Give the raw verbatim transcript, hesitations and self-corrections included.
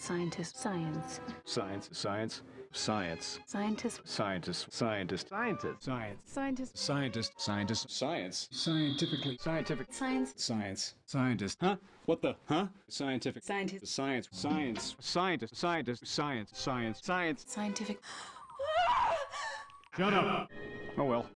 Scientist. Science. Science. Science. Science. Scientist. Scientist. Scientist. Scientist. Science. Scientist. Scientist. Scientist. Science. Scientifically. Scientific. Science. Science. Scientist. Huh? What the? Huh? Scientific. Scientist. Science. Science. Scientist. Scientist. Science. Science. Science. Scientific. Shut up. Oh well.